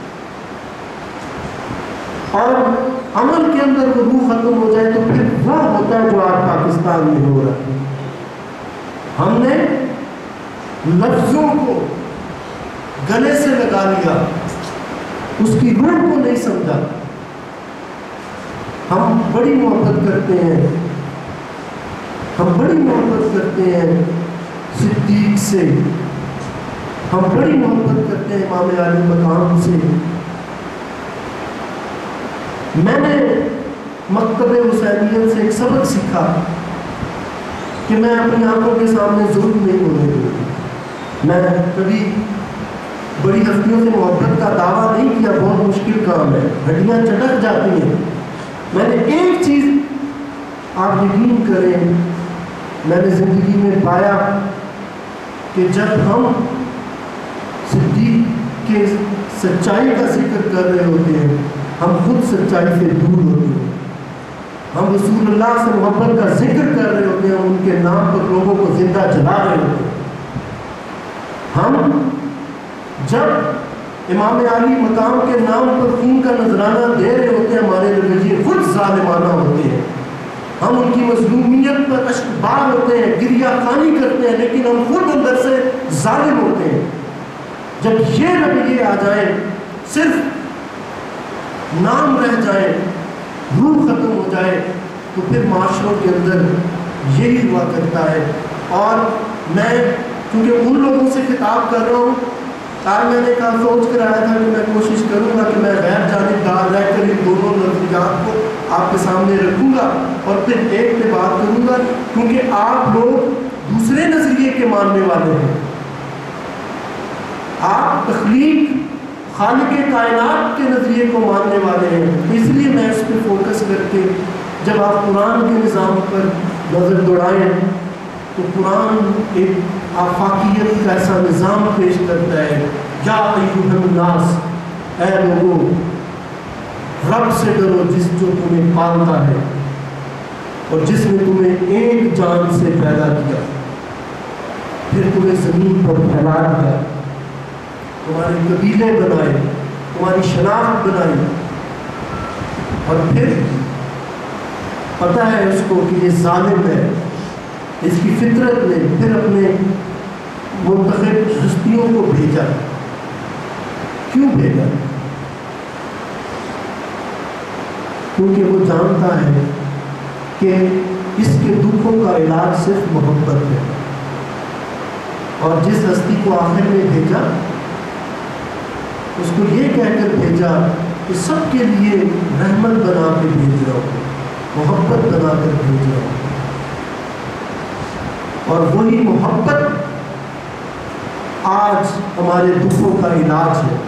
اور عمل کے اندر وہ روح ختم ہو جائے تو پھر وہ ہوتا ہے جو آج پاکستان میں ہو رہا ہے۔ ہم نے لفظوں کو گلے سے لگا لیا، اس کی روح کو نہیں سمجھا۔ ہم بڑی محبت کرتے ہیں، ہم بڑی محبت کرتے ہیں صدیق سے، ہم بڑی محبت کرتے ہیں امام علی مقام سے۔ میں نے مکتب حسینیت سے ایک سبق سیکھا کہ میں اپنی آنکھوں کے سامنے ظلم نہیں ہونے دوں۔ میں کبھی بڑی ہستیوں سے محبت کا دعویٰ نہیں کیا، بہت مشکل کام ہے، ہڈیاں چٹک جاتی ہیں۔ میں نے ایک چیز آپ یقین کریں، میں نے زندگی میں پایا کہ جب ہم صدیق کے سچائی کا ذکر کر رہے ہوتے ہیں، ہم خود سچائی سے دور ہوتے ہیں۔ ہم رسول اللہ سے محبت کا ذکر کر رہے ہوتے ہیں، ان کے نام پر لوگوں کو زندہ جلا رہے ہوتے ہیں۔ ہم جب امام علی مقام کے نام پر خون کا نذرانہ دے رہے ہوتے ہیں، ہمارے رویے خود ظالمانہ ہوتے ہیں۔ ہم ان کی مظلومیت پر اشکبار ہوتے ہیں، گریہ خوانی کرتے ہیں، لیکن ہم خود اندر سے ظالم ہوتے ہیں۔ جب یہ رویے آ جائیں، صرف نام رہ جائے، روح ختم ہو جائے، تو پھر معاشروں کے اندر یہی ہوا کرتا ہے. اور میں کیونکہ ان لوگوں سے خطاب کر رہا ہوں، آج میں نے کہا سوچ کر آیا تھا کہ میں کوشش کروں گا کہ میں غیر جانبدار رہ کر ان دونوں نظریات کو آپ کے سامنے رکھوں گا اور پھر ایک پہ بات کروں گا، کیونکہ آپ لوگ دوسرے نظریے کے ماننے والے ہیں. آپ تخلیق خالق کائنات کے نظریے کو ماننے والے ہیں. اس لیے میں اس پہ فوکس کر کے جب آپ قرآن کے نظام پر نظر دوڑائیں تو قرآن ایک آفاقیت کا ایسا نظام پیش کرتا ہے. یا ایھا الناس، اے لوگوں رب سے ڈرو جس جو تمہیں پالتا ہے اور جس نے تمہیں ایک جان سے پیدا کیا، پھر تمہیں زمین پر پھیلا دیا، تمہارے قبیلے بنائے، تمہاری شناخت بنائی، اور پھر پتہ ہے اس کو کہ یہ ظالم ہے، اس کی فطرت نے پھر اپنے منتخب ہستیوں کو بھیجا. کیوں بھیجا؟ کیونکہ وہ جانتا ہے کہ اس کے دکھوں کا علاج صرف محبت ہے. اور جس ہستی کو آخر میں بھیجا اس کو یہ کہہ کر بھیجا کہ سب کے لیے رحمت بنا کے بھیج رہا ہوں، محبت بنا کر بھیج رہا ہوں. اور وہی محبت آج ہمارے دکھوں کا علاج ہے.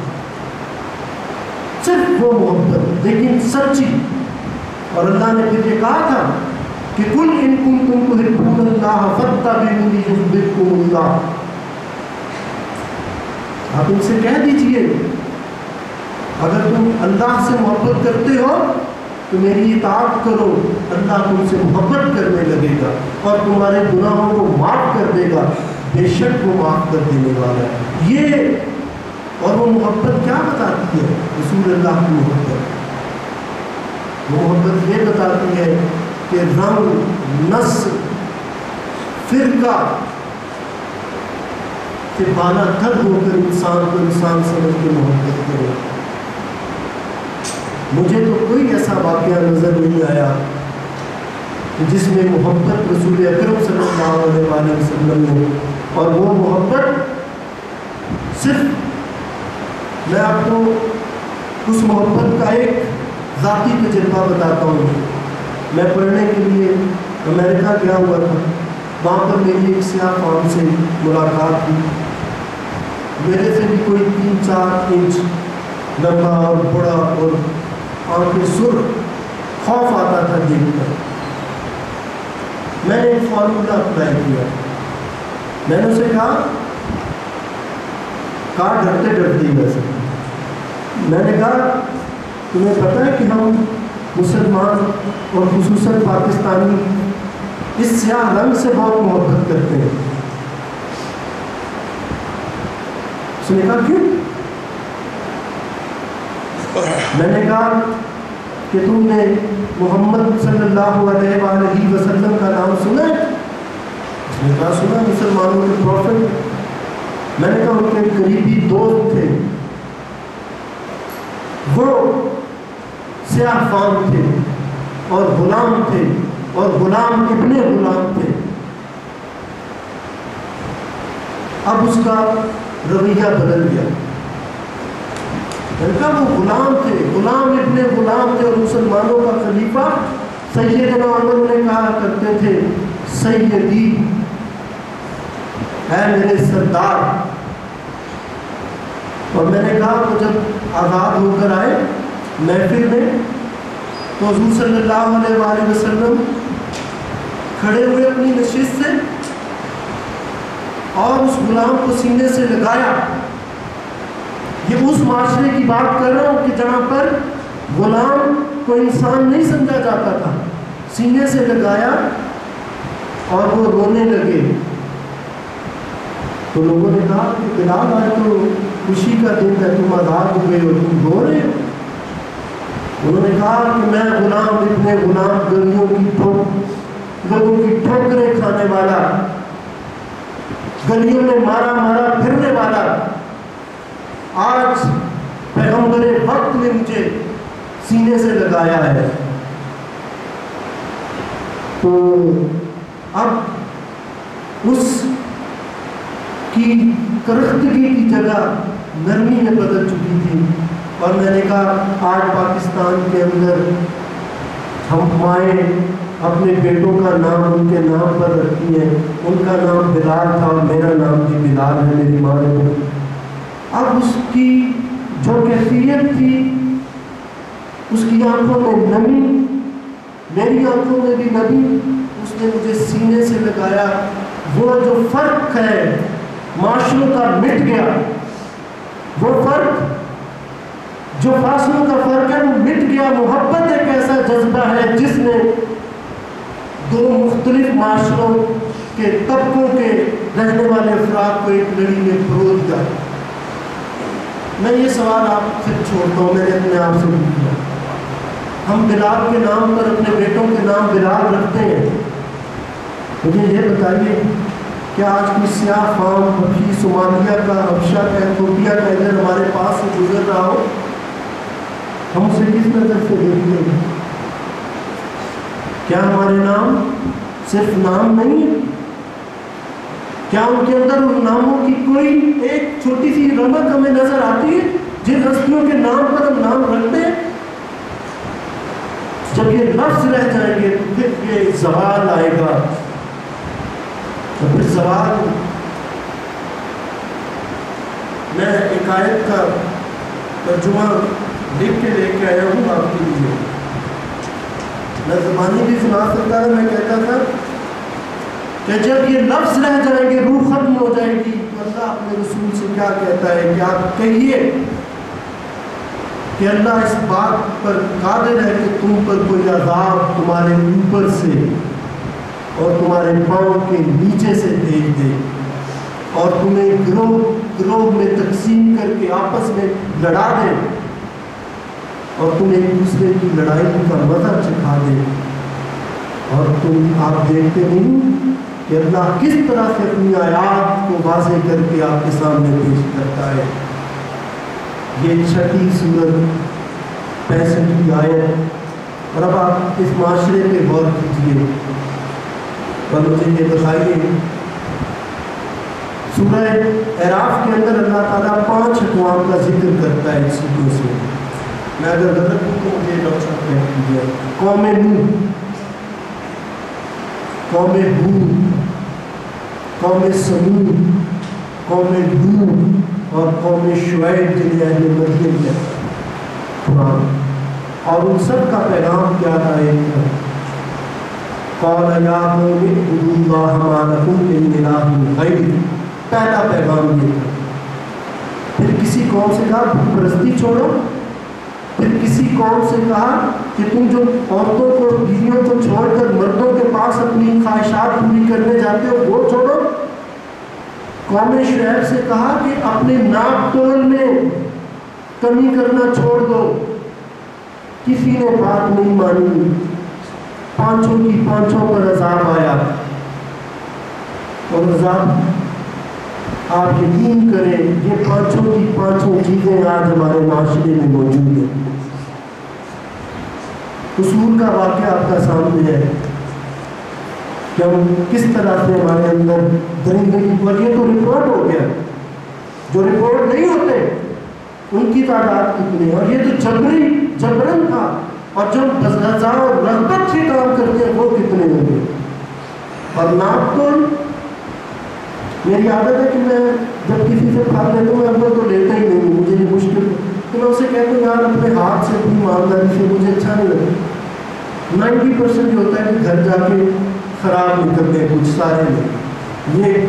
صرف وہ محبت، لیکن سچی. اور اللہ نے پھر یہ کہا تھا کہ قل ان کنتم تحبون اللہ فاتبعونی یحببکم اللہ. آپ ان سے کہہ دیجئے اگر تم اللہ سے محبت کرتے ہو تو میری اطاعت کرو، اللہ تم سے محبت کرنے لگے گا اور تمہارے گناہوں کو معاف کر دے گا، بے شک وہ معاف کر دینے والا ہے. یہ اور وہ محبت کیا بتاتی ہے؟ رسول اللہ کی محبت. وہ محبت یہ بتاتی ہے کہ رنگ، نسل، فرقہ سے بالا تر ہو کر انسان کو انسان سمجھ کے محبت کرے. مجھے تو کوئی ایسا واقعہ نظر نہیں آیا جس میں محبت رسول اکرم صلی اللہ علیہ وآلہ وسلم نے، اور وہ محبت صرف میں آپ کو اس محبت کا ایک ذاتی تجربہ بتاتا ہوں. میں پڑھنے کے لیے امریکہ گیا ہوا تھا. وہاں پر میری ایک سیاہ فام سے ملاقات ہوئی. میرے سے بھی کوئی 3-4 انچ لمبا اور بڑا اور آنکھیں سرخ، خوف آتا تھا دیکھ کر. میں نے ایک فارمولہ اپلائی کیا. میں نے اسے کہا ڈرتے ڈرتے ہی ویسے میں نے کہا تمہیں پتہ ہے کہ ہم مسلمان اور خصوصاً پاکستانی اس سیاہ رنگ سے بہت محبت کرتے ہیں. اس نے کہا کیوں؟ میں نے کہا کہ تم نے محمد صلی اللہ علیہ وآلہ وسلم کا نام سنا ہے؟ اس نے کہا سنا، مسلمانوں کے پروفٹ. میں نے کہا ان کے قریبی دوست تھے، وہ سیاہ فام تھے اور غلام تھے اور غلام ابن غلام تھے. اب اس کا رویہ بدل گیا. میں نے کہا وہ غلام تھے، غلام ابن غلام تھے، اور مسلمانوں کا خلیفہ سیدنا عمر نے کہا کرتے تھے سیدی، اے میرے سردار. اور میں نے کہا تو جب آزاد ہو کر آئے محفل میں تو حضور صلی اللہ علیہ وآلہ وسلم کھڑے ہوئے اپنی نشست سے اور اس غلام کو سینے سے لگایا. یہ اس معاشرے کی بات کر رہا ہوں کہ جہاں پر غلام کو انسان نہیں سمجھا جاتا تھا. سینے سے لگایا اور وہ رونے لگے. تو لوگوں نے کہا کہ بلال آج تو خوشی کا دن ہے، تم آزاد ہوئے ہو، تم رو رہے ہو. انہوں نے کہا کہ میں غلام ابن غلام، گلیوں کی لوگوں کی ٹھوکریں کھانے والا، گلیوں میں مارا مارا پھرنے والا، آج پیغمبر وقت نے مجھے سینے سے لگایا ہے. تو اب اس کی کرختگی کی جگہ نرمی میں بدل چکی تھی. اور میں نے کہا آج پاکستان کے اندر ہم مائیں اپنے بیٹوں کا نام ان کے نام پر رکھتی ہیں. ان کا نام بلال تھا اور میرا نام بھی بلال ہے, میری ماں نے. اب اس کی جو کیفیت تھی, اس کی آنکھوں میں نمی, میری آنکھوں میں بھی نمی, اس نے مجھے سینے سے لگایا. وہ جو فرق ہے معاشروں کا مٹ گیا, وہ فرق جو فاصلوں کا فرق ہے وہ مٹ گیا. محبت ایک ایسا جذبہ ہے جس نے دو مختلف معاشروں کے طبقوں کے رہنے والے افراد کو ایک لڑی میں پرو دیا. میں یہ سوال آپ سے چھوڑتا ہوں, میں نے اپنے آپ سے پوچھا. ہم بلال کے نام پر اپنے بیٹوں کے نام بلال رکھتے ہیں. مجھے یہ بتائیے کیا آج کوئی سیاہ فام حبشی صومالیہ کا, حبشہ کا, ایتھوپیا کا ادھر ہمارے پاس سے گزر رہا ہو, ہم اسے کس نظر سے دیکھتے ہیں؟ کیا ہمارے نام صرف نام نہیں ہے؟ کیا ان کے اندر ان ناموں کی کوئی ایک چھوٹی سی رمق ہمیں نظر آتی ہے جن ہستیوں کے نام پر ہم نام رکھتے ہیں؟ جب یہ لفظ رہ جائیں گے تو پھر یہ زوال آئے گا. تو پھر زوال, میں ایک آیت کا ترجمہ لکھ کے لے کے آیا ہوں آپ کے لیے. میں زبانی بھی سنا سکتا تھا. میں کہتا تھا کہ جب یہ لفظ رہ جائیں گے, روح ختم ہو جائے گی, تو اللہ اپنے رسول سے کیا کہتا ہے کہ آپ کہیے کہ اللہ اس بات پر قادر ہے کہ تم پر کوئی عذاب تمہارے اوپر سے اور تمہارے پاؤں کے نیچے سے بھیج دے اور تمہیں گروہ گروہ میں تقسیم کر کے آپس میں لڑا دے اور تم ایک دوسرے کی لڑائی کا مزہ چکھا دے. اور تم آپ دیکھتے نہیں کہ اللہ کس طرح سے اپنی آیات کو واضح کر کے آپ کے سامنے پیش کرتا ہے. یہ 6 سورت 65 آیت. اور اب آپ اس معاشرے پہ غور کیجیے اور مجھے یہ بتائیے, سورہ اعراف کے اندر اللہ تعالیٰ 5 اقوام کا ذکر کرتا ہے چیزوں سے. میں اگر غلط ہوں تو مجھے ڈاکٹر صاحب کہہ دیجیے. قوم نوح, قوم ہود, قوم سمود, قوم لوط اور قوم شعیب جنہیں اہل مدین کہتا ہے قرآن. اور ان سب کا پیغام کیا تھا؟ ایک قال یا قوم اعبدوا اللہ ما لکم من الہ غیرہ. پہلا پیغام یہ تھا. پھر کسی قوم سے کہا بت پرستی چھوڑو. پھر کسی قوم سے کہا کہ تم جو عورتوں کو بیویوں کو چھوڑ کر مردوں کے پاس اپنی خواہشات پوری کرنے جاتے ہو وہ چھوڑو. قوم شعیب سے کہا کہ اپنے ناپ تول میں کمی کرنا چھوڑ دو. کسی نے بات نہیں مانی, 5 کی 5 پر عذاب آیا. اور عذاب آپ یقین کریں یہ 5 کی 5 چیزیں آج ہمارے معاشرے میں موجود ہیں. قصور کا واقعہ آپ کا سامنے ہے کہ ہم کس طرح سے ہمارے اندر درندگی, اور یہ تو رپورٹ ہو گیا, جو رپورٹ نہیں ہوتے ان کی تعداد کتنی ہے. اور یہ تو جبرن تھا, اور جو بزغزہ اور رغبت سے کام کرتے ہیں وہ کتنے ہوں گے. اور ناپ تو میری عادت ہے کہ میں جب کسی سے کھا لیتا ہوں میں اپنا تو لیتا ہی نہیں ہوں, مجھے یہ مشکل تو میں اسے کہتا ہوں یار اپنے ہاتھ سے اپنی ایمانداری سے مجھے اچھا نہیں لگتا. 90% جو ہوتا ہے کہ گھر جا کے خراب نکلتے ہیں کچھ سارے لوگ. یہ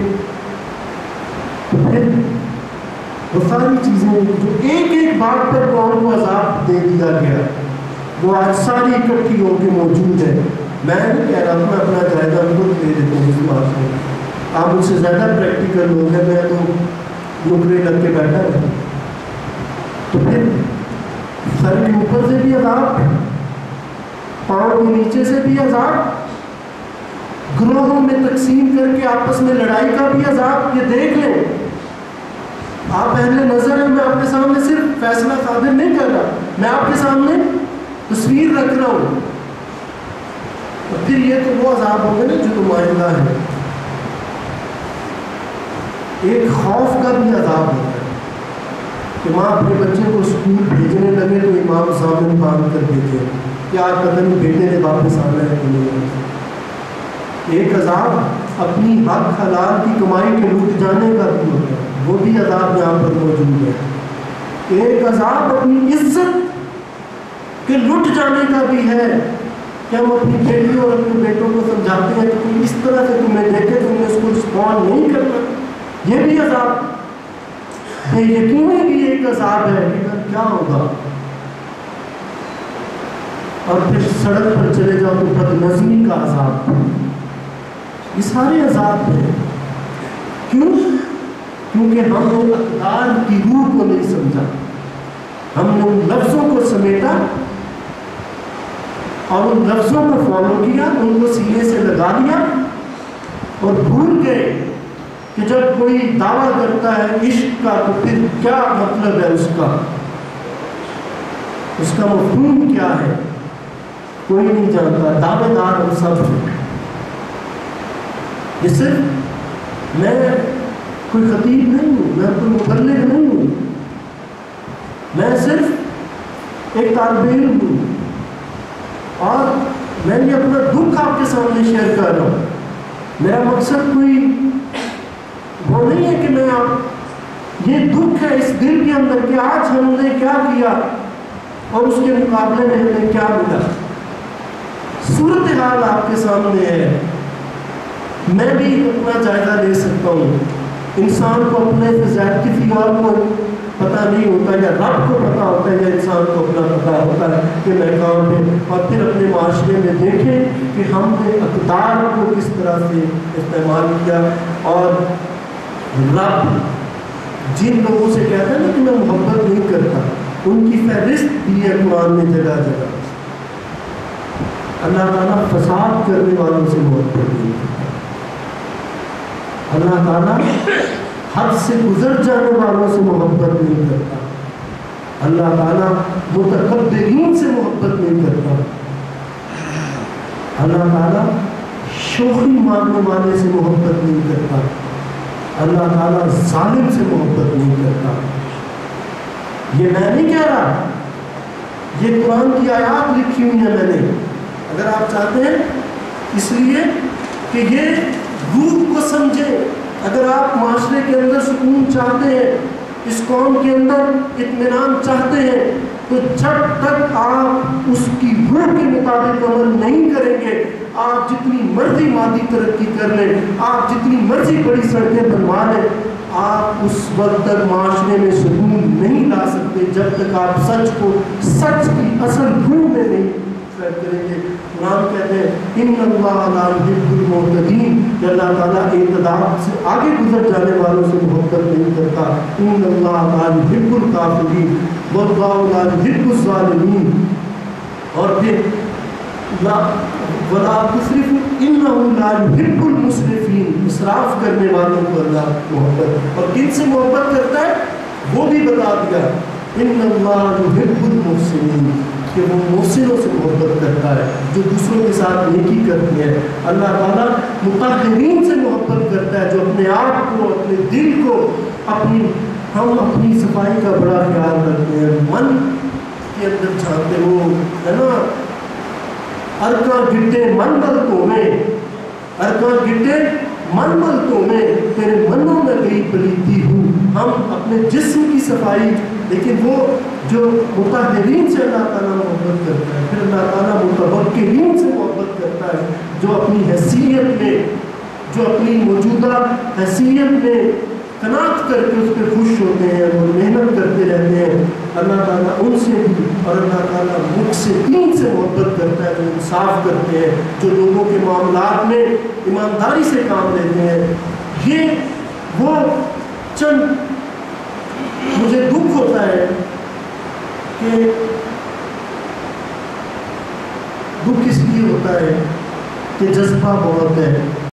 پھر وہ ساری چیزیں جو ایک ایک بات پر قوم کو عذاب دے دیا گیا وہ آج ساری اکٹھی ہو کے موجود ہے. میں نہیں کہہ رہا ہوں, میں اپنا جائزہ خود دے دیتا ہوں اس بات سے. آپ مجھ سے زیادہ پریکٹیکل لوگ ہیں, میں تو نکرے لگ کے بیٹھا ہے. تو پھر سر کے اوپر سے بھی عذاب, پاؤں کے نیچے سے بھی عذاب, گروہوں میں تقسیم کر کے آپس میں لڑائی کا بھی عذاب. یہ دیکھ لیں آپ اہل نظر ہیں, میں آپ کے سامنے صرف فیصلہ صادر نہیں کر رہا, میں آپ کے سامنے تصویر رکھ رہا ہوں. اور پھر یہ تو وہ عذاب ہوں گے نا جو نمائندہ ہے. ایک خوف کا بھی عذاب ہوتا ہے کہ ماں اپنے بچے کو اسکول بھیجنے لگے تو امام سامنے باندھ کر بھیجے کہ آپ پتہ نہیں بیٹے نے واپس آنا ہے کہ نہیں. ایک عذاب اپنی حق حلال کی کمائی کے لٹ جانے کا بھی ہوتا ہے, وہ بھی عذاب یہاں پر موجود ہے. ایک عذاب اپنی عزت کے لٹ جانے کا بھی ہے کہ ہم اپنی بیٹیوں اور اپنے بیٹوں کو سمجھاتے ہیں کہ کوئی اس طرح سے تمہیں دیکھے تم نے اس کو رسپونڈ نہیں کرنا, یہ بھی عذاب ہے. یقینی بھی ایک عذاب ہے کہ کیا ہوگا. اور پھر سڑک پر چلے جاؤ تو بد نظمی کا عذاب. یہ سارے عذاب ہیں. کیوں؟ کیونکہ ہم نے اقدار کی روح کو نہیں سمجھا, ہم نے ان لفظوں کو سمیٹا اور ان لفظوں کو فالو کیا, ان کو سینے سے لگا دیا اور بھول گئے کہ جب کوئی دعویٰ کرتا ہے عشق کا تو پھر کیا مطلب ہے اس کا مفہوم کیا ہے, کوئی نہیں جانتا. دعوے دار ہم سب ہیں. یہ صرف میں کوئی خطیب نہیں ہوں, میں کوئی مبلغ نہیں ہوں, میں صرف ایک طالب علم ہوں اور میں یہ اپنا دکھ آپ کے سامنے شیئر کر رہا ہوں. میرا مقصد کوئی وہ نہیں ہے کہ میں آپ, یہ دکھ ہے اس دل کے اندر کہ آج ہم نے کیا کیا اور اس کے مقابلے میں ہمیں کیا ملا. صورتحال آپ کے سامنے ہے. میں بھی اپنا جائزہ لے سکتا ہوں. انسان کو اپنے سے زیادہ کسی اور کو پتہ نہیں ہوتا, یا رب کو پتہ ہوتا ہے, یا انسان کو اپنا پتہ ہوتا ہے کہ میں کہاں پہ. اور پھر اپنے معاشرے میں دیکھیں کہ ہم نے اقدار کو کس طرح سے استعمال کیا. اور رب جن لوگوں سے کہتا ہے نا کہ میں محبت نہیں کرتا, ان کی فہرست دی ہے قرآن میں جگہ جگہ. اللہ تعالیٰ فساد کرنے والوں سے محبت نہیں کرتا. اللہ تعالیٰ حد سے گزر جانے والوں سے محبت نہیں کرتا. اللہ تعالیٰ متکبرین سے محبت نہیں کرتا. اللہ تعالیٰ شوخی مارنے والے سے محبت نہیں کرتا. اللہ تعالیٰ ظالم سے محبت نہیں کرتا. یہ میں نہیں کہہ رہا, یہ قرآن کی آیات لکھی ہوئی ہیں میں نے. اگر آپ چاہتے ہیں اس لیے کہ یہ روح کو سمجھیں, اگر آپ معاشرے کے اندر سکون چاہتے ہیں, اس قوم کے اندر اطمینان چاہتے ہیں, تو جب تک آپ اس کی روح کے مطابق عمل نہیں کریں گے, آپ جتنی مرضی مادی ترقی کر لیں, آپ جتنی مرضی بڑی سڑکیں بنوا لیں, آپ اس وقت تک معاشرے میں سکون نہیں لا سکتے جب تک آپ سچ کو سچ کی اصل روح میں نہیں کریں گے. قرآن کہتے ہیں ان اللہ لا یحب المعتدین, کہ اللہ تعالیٰ اعتدال سے آگے گزر جانے والوں سے محبت نہیں کرتا. ان اللہ لا یحب الکافرین واللہ لا یحب الظالمین. اور پھر ولا تسرفوا انہ لا یحب المسرفین, اسراف کرنے والوں کو اللہ محبت. اور کن سے محبت کرتا ہے وہ بھی بتا دیا, ان اللہ یحب المحسنین, کہ وہ محسنوں سے محبت کرتا ہے جو دوسروں کے ساتھ نیکی کرتی ہے. اللہ تعالیٰ مطہرین سے محبت کرتا ہے جو اپنے آپ کو, اپنے دل کو, ہم اپنی صفائی کا بڑا خیال رکھتے ہیں. من کے اندر جھانکتے وہ ہے نا, ارکاں گٹے من بلتوں میں, ارکاں گٹے من بلتوں میں, تیرے منوں میں گئی پلیتی ہوں. ہم اپنے جسم کی صفائی, لیکن وہ جو مطہرین سے اللہ تعالیٰ محبت کرتا ہے, پھر اللہ تعالیٰ متوکلین سے محبت کرتا ہے جو اپنی حیثیت میں, جو اپنی موجودہ حیثیت میں قناعت کر کے اس پہ خوش ہوتے ہیں, وہ محنت کرتے رہتے ہیں. اللہ تعالیٰ ان سے بھی, اور اللہ تعالیٰ مقسطین سے محبت کرتا ہے جو انصاف کرتے ہیں, جو لوگوں کے معاملات میں ایمانداری سے کام لیتے ہیں. یہ وہ چند, مجھے دکھ ہوتا ہے کہ دکھ اس لیے ہوتا ہے کہ جذبہ بہت ہے,